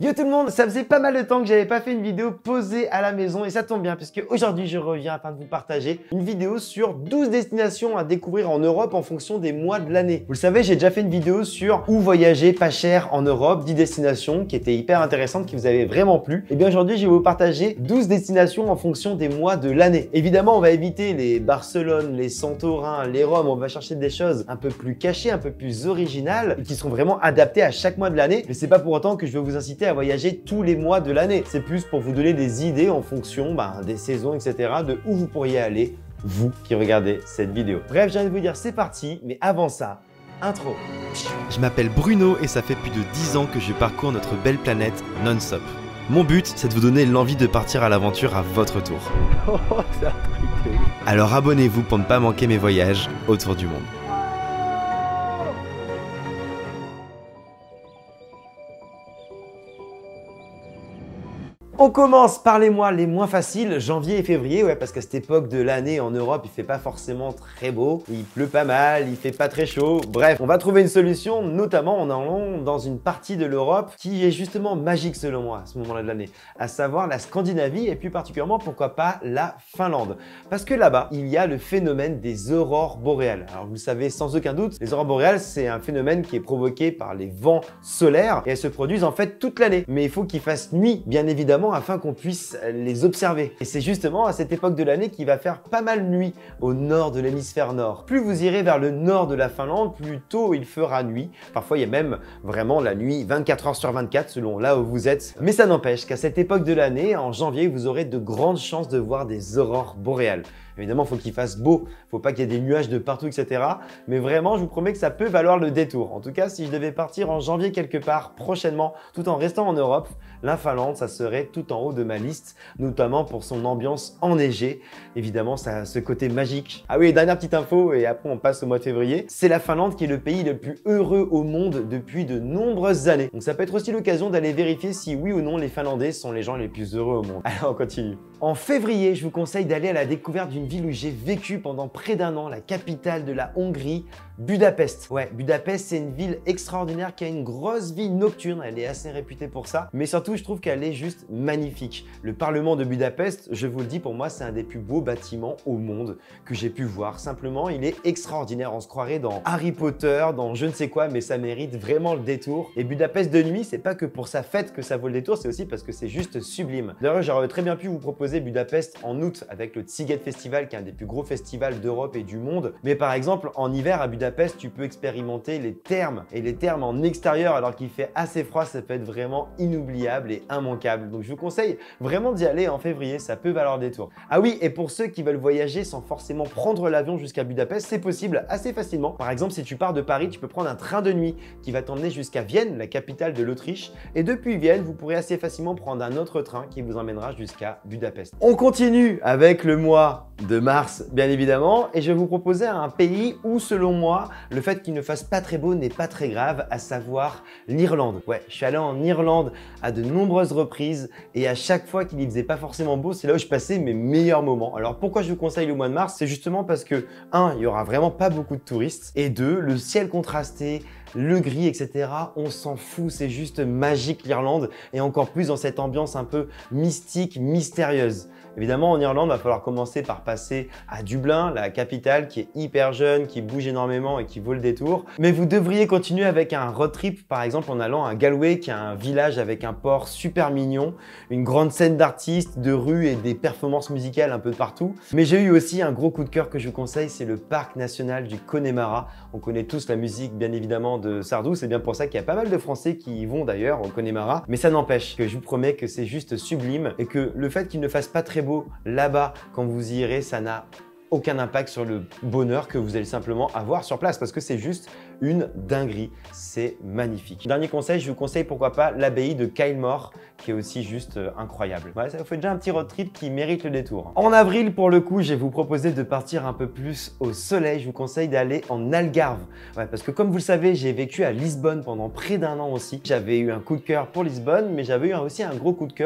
Yo tout le monde, ça faisait pas mal de temps que j'avais pas fait une vidéo posée à la maison et ça tombe bien puisque aujourd'hui je reviens afin de vous partager une vidéo sur 12 destinations à découvrir en Europe en fonction des mois de l'année. Vous le savez, j'ai déjà fait une vidéo sur où voyager pas cher en Europe, 10 destinations qui étaient hyper intéressantes, qui vous avaient vraiment plu. Et bien aujourd'hui, je vais vous partager 12 destinations en fonction des mois de l'année. Évidemment, on va éviter les Barcelone, les Santorin, les Rome, on va chercher des choses un peu plus cachées, un peu plus originales et qui seront vraiment adaptées à chaque mois de l'année. Mais c'est pas pour autant que je vais vous inciter à voyager tous les mois de l'année. C'est plus pour vous donner des idées en fonction des saisons, etc. de où vous pourriez aller, vous qui regardez cette vidéo. Bref, j'ai envie de vous dire c'est parti, mais avant ça, intro. Je m'appelle Bruno et ça fait plus de 10 ans que je parcours notre belle planète non-stop. Mon but, c'est de vous donner l'envie de partir à l'aventure à votre tour. Oh, c'est un truc de ouf. Alors abonnez-vous pour ne pas manquer mes voyages autour du monde. On commence par les mois les moins faciles, janvier et février, ouais, parce qu'à cette époque de l'année en Europe, il fait pas forcément très beau, il pleut pas mal, il fait pas très chaud. Bref, on va trouver une solution, notamment en allant dans une partie de l'Europe qui est justement magique selon moi à ce moment-là de l'année, à savoir la Scandinavie et plus particulièrement, pourquoi pas, la Finlande. Parce que là-bas, il y a le phénomène des aurores boréales. Alors vous le savez sans aucun doute, les aurores boréales, c'est un phénomène qui est provoqué par les vents solaires et elles se produisent en fait toute l'année. Mais il faut qu'il fasse nuit, bien évidemment, afin qu'on puisse les observer. Et c'est justement à cette époque de l'année qu'il va faire pas mal nuit au nord de l'hémisphère nord. Plus vous irez vers le nord de la Finlande, plus tôt il fera nuit. Parfois, il y a même vraiment la nuit 24 heures sur 24 selon là où vous êtes. Mais ça n'empêche qu'à cette époque de l'année, en janvier, vous aurez de grandes chances de voir des aurores boréales. Évidemment, il faut qu'il fasse beau, il ne faut pas qu'il y ait des nuages de partout, etc. Mais vraiment, je vous promets que ça peut valoir le détour. En tout cas, si je devais partir en janvier quelque part prochainement, tout en restant en Europe, la Finlande, ça serait tout en haut de ma liste, notamment pour son ambiance enneigée. Évidemment, ça a ce côté magique. Ah oui, dernière petite info, et après on passe au mois de février. C'est la Finlande qui est le pays le plus heureux au monde depuis de nombreuses années. Donc ça peut être aussi l'occasion d'aller vérifier si oui ou non les Finlandais sont les gens les plus heureux au monde. Alors on continue. En février, je vous conseille d'aller à la découverte d'une ville où j'ai vécu pendant près d'un an, la capitale de la Hongrie, Budapest. Ouais, Budapest, c'est une ville extraordinaire qui a une grosse vie nocturne, elle est assez réputée pour ça, mais surtout, je trouve qu'elle est juste magnifique. Le Parlement de Budapest, je vous le dis, pour moi, c'est un des plus beaux bâtiments au monde que j'ai pu voir. Simplement, il est extraordinaire. On se croirait dans Harry Potter, dans je ne sais quoi, mais ça mérite vraiment le détour. Et Budapest de nuit, c'est pas que pour sa fête que ça vaut le détour, c'est aussi parce que c'est juste sublime. D'ailleurs, j'aurais très bien pu vous proposer Budapest en août avec le Sziget Festival, qui est un des plus gros festivals d'Europe et du monde. Mais par exemple, en hiver à Budapest, tu peux expérimenter les thermes. Et les thermes en extérieur, alors qu'il fait assez froid, ça peut être vraiment inoubliable et immanquable. Donc je vous conseille vraiment d'y aller en février, ça peut valoir des tours. Ah oui, et pour ceux qui veulent voyager sans forcément prendre l'avion jusqu'à Budapest, c'est possible assez facilement. Par exemple, si tu pars de Paris, tu peux prendre un train de nuit qui va t'emmener jusqu'à Vienne, la capitale de l'Autriche. Et depuis Vienne, vous pourrez assez facilement prendre un autre train qui vous emmènera jusqu'à Budapest. On continue avec le mois de mars, bien évidemment, et je vais vous proposer un pays où, selon moi, le fait qu'il ne fasse pas très beau n'est pas très grave, à savoir l'Irlande. Ouais, je suis allé en Irlande à de nombreuses reprises et à chaque fois qu'il y faisait pas forcément beau, c'est là où je passais mes meilleurs moments. Alors pourquoi je vous conseille le mois de mars? C'est justement parce que, un, il y aura vraiment pas beaucoup de touristes, et deux, le ciel contrasté, le gris, etc. On s'en fout, c'est juste magique l'Irlande, et encore plus dans cette ambiance un peu mystique, mystérieuse. Évidemment, en Irlande, il va falloir commencer par passer à Dublin, la capitale qui est hyper jeune, qui bouge énormément et qui vaut le détour. Mais vous devriez continuer avec un road trip, par exemple en allant à Galway, qui est un village avec un port super mignon, une grande scène d'artistes, de rues et des performances musicales un peu de partout. Mais j'ai eu aussi un gros coup de cœur que je vous conseille, c'est le parc national du Connemara. On connaît tous la musique, bien évidemment, de Sardou. C'est bien pour ça qu'il y a pas mal de Français qui y vont d'ailleurs au Connemara. Mais ça n'empêche que je vous promets que c'est juste sublime et que le fait qu'il ne fasse pas très beau là-bas quand vous y irez, ça n'a aucun impact sur le bonheur que vous allez simplement avoir sur place parce que c'est juste une dinguerie, c'est magnifique. Dernier conseil, je vous conseille pourquoi pas l'abbaye de Kylemore qui est aussi juste incroyable. Ouais, ça vous fait déjà un petit road trip qui mérite le détour. En avril, pour le coup, je vais vous proposer de partir un peu plus au soleil. Je vous conseille d'aller en Algarve. Ouais, parce que comme vous le savez, j'ai vécu à Lisbonne pendant près d'un an aussi. J'avais eu un coup de cœur pour Lisbonne, mais j'avais eu aussi un gros coup de cœur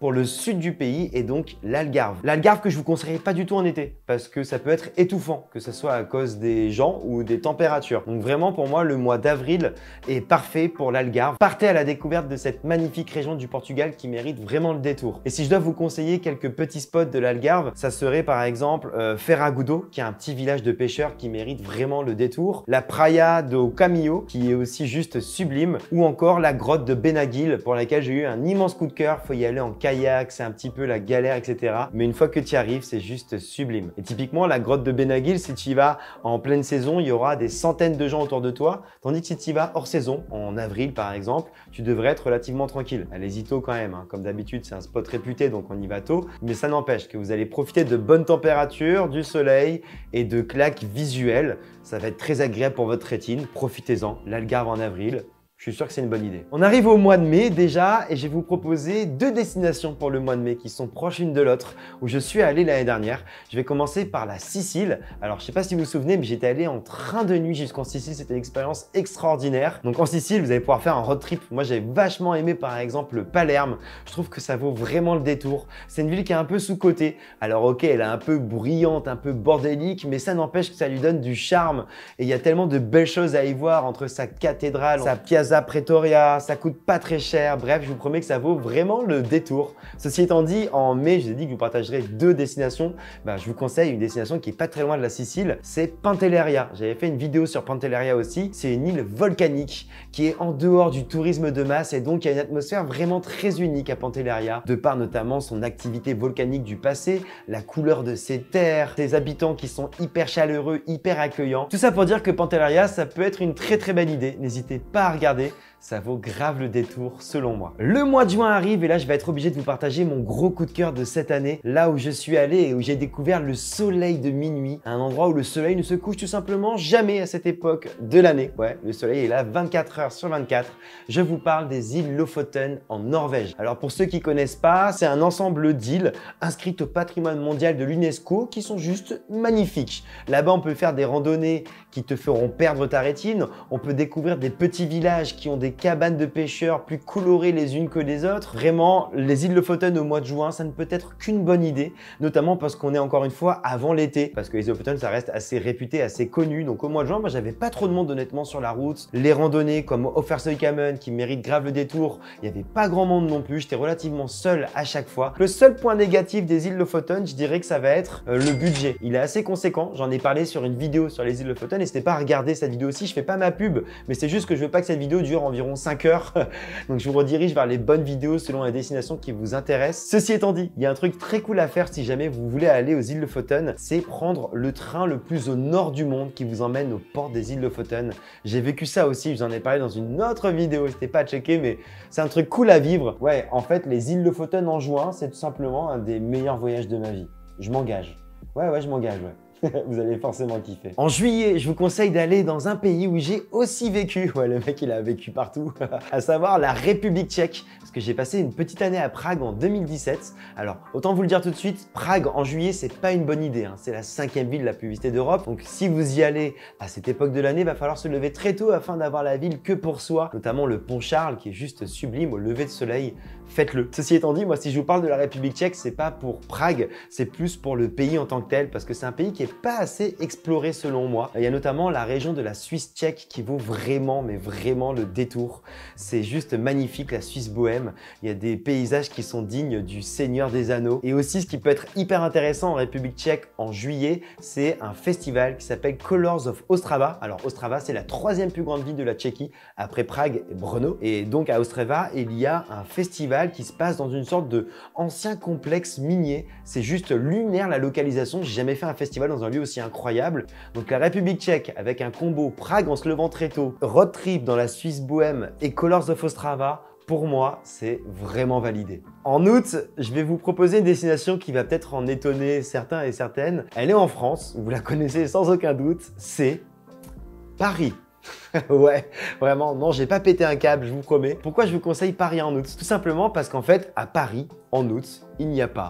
pour le sud du pays et donc l'Algarve. L'Algarve que je vous conseillerais pas du tout en été parce que ça peut être étouffant, que ce soit à cause des gens ou des températures. Donc vraiment pour moi le mois d'avril est parfait pour l'Algarve. Partez à la découverte de cette magnifique région du Portugal qui mérite vraiment le détour. Et si je dois vous conseiller quelques petits spots de l'Algarve, ça serait par exemple Ferragudo, qui est un petit village de pêcheurs qui mérite vraiment le détour, la Praia do Camillo qui est aussi juste sublime, ou encore la grotte de Benaguil pour laquelle j'ai eu un immense coup de cœur. Faut y aller en kayak, c'est un petit peu la galère, etc. Mais une fois que tu y arrives, c'est juste sublime. Et typiquement, la grotte de Benaguil, si tu y vas en pleine saison, il y aura des centaines de gens autour de toi, tandis que si tu y vas hors saison, en avril par exemple, tu devrais être relativement tranquille. Allez-y tôt quand même, hein. Comme d'habitude, c'est un spot réputé, donc on y va tôt, mais ça n'empêche que vous allez profiter de bonnes températures, du soleil et de claques visuelles. Ça va être très agréable pour votre rétine. Profitez-en. L'Algarve en avril, je suis sûr que c'est une bonne idée. On arrive au mois de mai déjà et je vais vous proposer 2 destinations pour le mois de mai qui sont proches l'une de l'autre où je suis allé l'année dernière. Je vais commencer par la Sicile. Alors je sais pas si vous vous souvenez mais j'étais allé en train de nuit jusqu'en Sicile. C'était une expérience extraordinaire. Donc en Sicile vous allez pouvoir faire un road trip. Moi j'ai vachement aimé par exemple le Palerme. Je trouve que ça vaut vraiment le détour. C'est une ville qui est un peu sous-cotée. Alors ok elle est un peu bruyante, un peu bordélique mais ça n'empêche que ça lui donne du charme. Et il y a tellement de belles choses à y voir entre sa cathédrale, sa piazza Pretoria, ça coûte pas très cher. Bref, je vous promets que ça vaut vraiment le détour. Ceci étant dit, en mai, je vous ai dit que je vous partagerai 2 destinations. Je vous conseille une destination qui est pas très loin de la Sicile, c'est Pantelleria. J'avais fait une vidéo sur Pantelleria aussi. C'est une île volcanique qui est en dehors du tourisme de masse et donc il y a une atmosphère vraiment très unique à Pantelleria, de par notamment son activité volcanique du passé, la couleur de ses terres, ses habitants qui sont hyper chaleureux, hyper accueillants. Tout ça pour dire que Pantelleria, ça peut être une très belle idée. N'hésitez pas à regarder. Ça vaut grave le détour selon moi. Le mois de juin arrive et là je vais être obligé de vous partager mon gros coup de cœur de cette année. Là où je suis allé et où j'ai découvert le soleil de minuit. Un endroit où le soleil ne se couche tout simplement jamais à cette époque de l'année. Ouais, le soleil est là 24 heures sur 24. Je vous parle des îles Lofoten en Norvège. Alors pour ceux qui connaissent pas, c'est un ensemble d'îles inscrites au patrimoine mondial de l'UNESCO qui sont juste magnifiques. Là-bas on peut faire des randonnées qui te feront perdre ta rétine. On peut découvrir des petits villages qui ont des cabanes de pêcheurs plus colorées les unes que les autres. Vraiment, les îles Lofoten au mois de juin, ça ne peut être qu'une bonne idée, notamment parce qu'on est encore une fois avant l'été, parce que les îles Lofoten, ça reste assez réputé, assez connu. Donc au mois de juin, moi, j'avais pas trop de monde honnêtement sur la route. Les randonnées comme Offersøykammen qui méritent grave le détour, il n'y avait pas grand monde non plus. J'étais relativement seul à chaque fois. Le seul point négatif des îles Lofoten, je dirais que ça va être le budget. Il est assez conséquent. J'en ai parlé sur une vidéo sur les îles Lofoten. N'hésitez pas à regarder cette vidéo aussi. Je fais pas ma pub, mais c'est juste que je veux pas que cette vidéo dure environ 5 heures. Donc je vous redirige vers les bonnes vidéos selon la destination qui vous intéresse. Ceci étant dit, il y a un truc très cool à faire si jamais vous voulez aller aux îles Lofoten, c'est prendre le train le plus au nord du monde qui vous emmène aux portes des îles Lofoten. J'ai vécu ça aussi, je vous en ai parlé dans une autre vidéo, n'hésitez pas à checker, mais c'est un truc cool à vivre. Ouais, en fait, les îles Lofoten en juin, c'est tout simplement un des meilleurs voyages de ma vie. Je m'engage. Ouais, je m'engage, ouais. Vous allez forcément kiffer. En juillet, je vous conseille d'aller dans un pays où j'ai aussi vécu. Ouais, le mec, il a vécu partout. À savoir la République tchèque. Parce que j'ai passé une petite année à Prague en 2017. Alors, autant vous le dire tout de suite, Prague en juillet, c'est pas une bonne idée. Hein. C'est la 5e ville la plus visitée d'Europe. Donc, si vous y allez à cette époque de l'année, il va falloir se lever très tôt afin d'avoir la ville que pour soi. Notamment le pont Charles qui est juste sublime au lever de soleil. Faites-le. Ceci étant dit, moi, si je vous parle de la République tchèque, c'est pas pour Prague, c'est plus pour le pays en tant que tel. Parce que c'est un pays qui est pas assez exploré selon moi. Il y a notamment la région de la Suisse tchèque qui vaut vraiment, mais vraiment le détour. C'est juste magnifique, la Suisse bohème. Il y a des paysages qui sont dignes du Seigneur des Anneaux. Et aussi, ce qui peut être hyper intéressant en République tchèque en juillet, c'est un festival qui s'appelle Colors of Ostrava. Alors, Ostrava, c'est la 3e plus grande ville de la Tchéquie, après Prague et Brno. Et donc, à Ostrava, il y a un festival qui se passe dans une sorte de ancien complexe minier. C'est juste lunaire la localisation. J'ai jamais fait un festival dans un lieu aussi incroyable. Donc la République tchèque avec un combo Prague en se levant très tôt, road trip dans la Suisse bohème et Colors of Ostrava, pour moi, c'est vraiment validé. En août, je vais vous proposer une destination qui va peut-être en étonner certains et certaines. Elle est en France, vous la connaissez sans aucun doute, c'est Paris. Ouais, vraiment, non, j'ai pas pété un câble, je vous promets. Pourquoi je vous conseille Paris en août? Tout simplement parce qu'en fait, à Paris, en août, il n'y a pas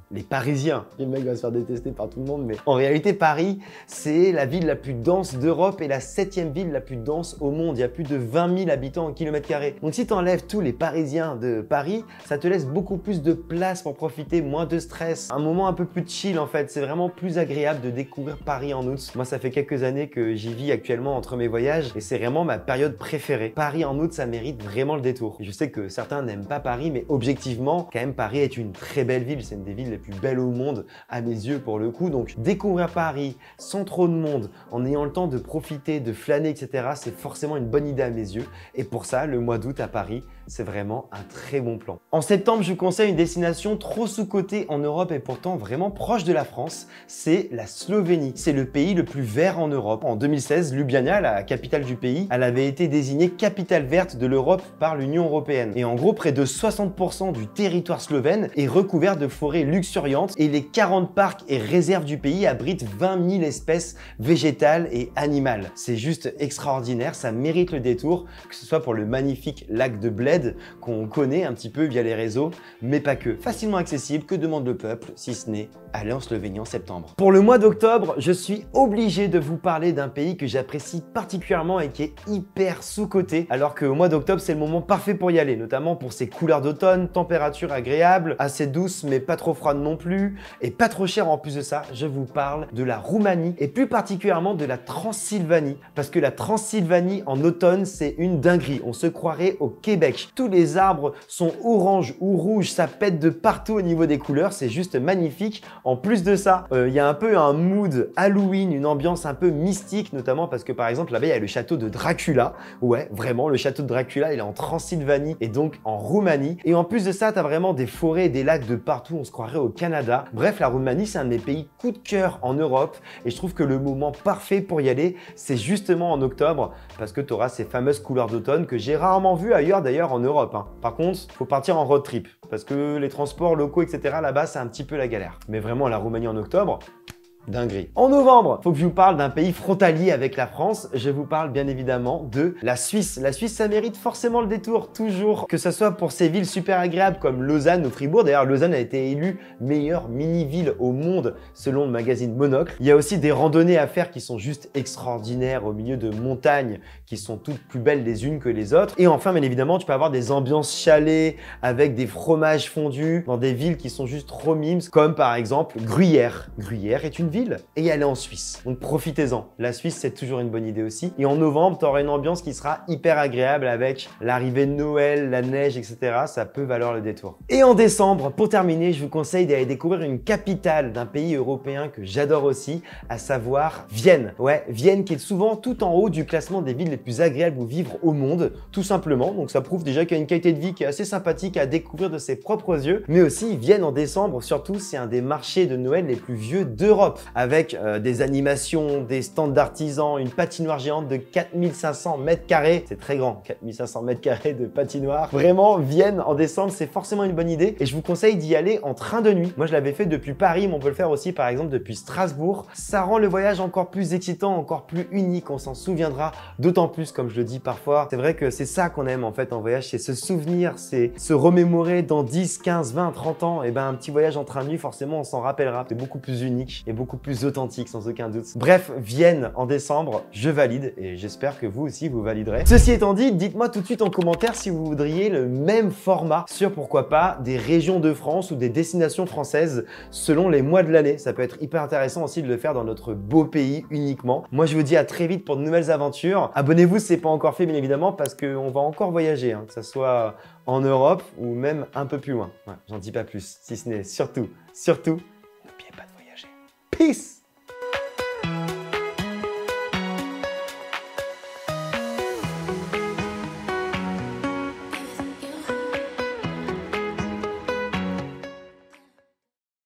les Parisiens. Le mec va se faire détester par tout le monde, mais en réalité, Paris, c'est la ville la plus dense d'Europe et la 7e ville la plus dense au monde. Il y a plus de 20 000 habitants au kilomètre carré. Donc si tu enlèves tous les Parisiens de Paris, ça te laisse beaucoup plus de place pour profiter, moins de stress. Un moment un peu plus chill en fait. C'est vraiment plus agréable de découvrir Paris en août. Moi, ça fait quelques années que j'y vis actuellement entre mes voyages et c'est vraiment ma période préférée. Paris en août, ça mérite vraiment le détour. Je sais que certains n'aiment pas Paris, mais objectivement, quand même, Paris est une très belle ville. C'est une des villes les plus belles au monde à mes yeux pour le coup. Donc découvrir Paris sans trop de monde, en ayant le temps de profiter, de flâner, etc. c'est forcément une bonne idée à mes yeux. Et pour ça, le mois d'août à Paris, c'est vraiment un très bon plan. En septembre, je vous conseille une destination trop sous-cotée en Europe et pourtant vraiment proche de la France, c'est la Slovénie. C'est le pays le plus vert en Europe. En 2016, Ljubljana, la capitale du pays, elle avait été désignée capitale verte de l'Europe par l'Union européenne. Et en gros, près de 60% du territoire slovène est recouvert de forêts luxuriantes et les 40 parcs et réserves du pays abritent 20 000 espèces végétales et animales. C'est juste extraordinaire, ça mérite le détour, que ce soit pour le magnifique lac de Bled qu'on connaît un petit peu via les réseaux, mais pas que. Facilement accessible, que demande le peuple, si ce n'est aller en Slovénie en septembre. Pour le mois d'octobre, je suis obligé de vous parler d'un pays que j'apprécie particulièrement et qui est hyper sous-coté, alors qu'au mois d'octobre, c'est le moment parfait pour y aller, notamment pour ses couleurs d'automne, température agréable, assez douce mais pas trop froide non plus, et pas trop cher en plus de ça. Je vous parle de la Roumanie et plus particulièrement de la Transylvanie, parce que la Transylvanie en automne, c'est une dinguerie. On se croirait au Québec. Tous les arbres sont orange ou rouge, ça pète de partout au niveau des couleurs, c'est juste magnifique. En plus de ça, il y a un peu un mood Halloween, une ambiance un peu mystique, notamment parce que par exemple là-bas il y a le château de Dracula. Ouais, vraiment, le château de Dracula, il est en Transylvanie et donc en Roumanie. Et en plus de ça, tu as vraiment des forêts et des lacs de partout, on se croirait au Canada. Bref, la Roumanie, c'est un de mes pays coup de cœur en Europe et je trouve que le moment parfait pour y aller, c'est justement en octobre parce que tu auras ces fameuses couleurs d'automne que j'ai rarement vues ailleurs d'ailleurs en Europe. Par contre, il faut partir en road trip parce que les transports locaux, etc. là-bas, c'est un petit peu la galère. Mais vraiment, la Roumanie en octobre, dinguerie. En novembre, faut que je vous parle d'un pays frontalier avec la France. Je vous parle bien évidemment de la Suisse. La Suisse, ça mérite forcément le détour, toujours, que ce soit pour ses villes super agréables comme Lausanne ou Fribourg. D'ailleurs, Lausanne a été élue meilleure mini-ville au monde selon le magazine Monocle. Il y a aussi des randonnées à faire qui sont juste extraordinaires au milieu de montagnes qui sont toutes plus belles les unes que les autres. Et enfin, bien évidemment, tu peux avoir des ambiances chalets avec des fromages fondus dans des villes qui sont juste trop mimes, comme par exemple Gruyère. Gruyère est une ville et elle est en Suisse. Donc profitez-en. La Suisse, c'est toujours une bonne idée aussi. Et en novembre, tu auras une ambiance qui sera hyper agréable avec l'arrivée de Noël, la neige, etc. Ça peut valoir le détour. Et en décembre, pour terminer, je vous conseille d'aller découvrir une capitale d'un pays européen que j'adore aussi, à savoir Vienne. Ouais, Vienne qui est souvent tout en haut du classement des villes les plus agréables où vivre au monde, tout simplement. Donc ça prouve déjà qu'il y a une qualité de vie qui est assez sympathique à découvrir de ses propres yeux. Mais aussi, Vienne en décembre, surtout, c'est un des marchés de Noël les plus vieux d'Europe, avec des animations, des stands d'artisans, une patinoire géante de 4500 mètres carrés. C'est très grand, 4500 mètres carrés de patinoire. Vraiment, Vienne en décembre, c'est forcément une bonne idée et je vous conseille d'y aller en train de nuit. Moi, je l'avais fait depuis Paris, mais on peut le faire aussi, par exemple, depuis Strasbourg. Ça rend le voyage encore plus excitant, encore plus unique. On s'en souviendra d'autant plus, comme je le dis parfois. C'est vrai que c'est ça qu'on aime en fait en voyage, c'est se souvenir, c'est se remémorer dans 10, 15, 20, 30 ans. Et ben, un petit voyage en train de nuit, forcément, on s'en rappellera. C'est beaucoup plus unique et beaucoup plus authentique sans aucun doute. Bref, Vienne en décembre, je valide et j'espère que vous aussi vous validerez. Ceci étant dit, dites-moi tout de suite en commentaire si vous voudriez le même format sur pourquoi pas des régions de France ou des destinations françaises selon les mois de l'année. Ça peut être hyper intéressant aussi de le faire dans notre beau pays uniquement. Moi je vous dis à très vite pour de nouvelles aventures. Abonnez-vous si ce n'est pas encore fait bien évidemment parce qu'on va encore voyager, que ce soit en Europe ou même un peu plus loin. Ouais, j'en dis pas plus, si ce n'est surtout, n'oubliez pas de voyager. Peace!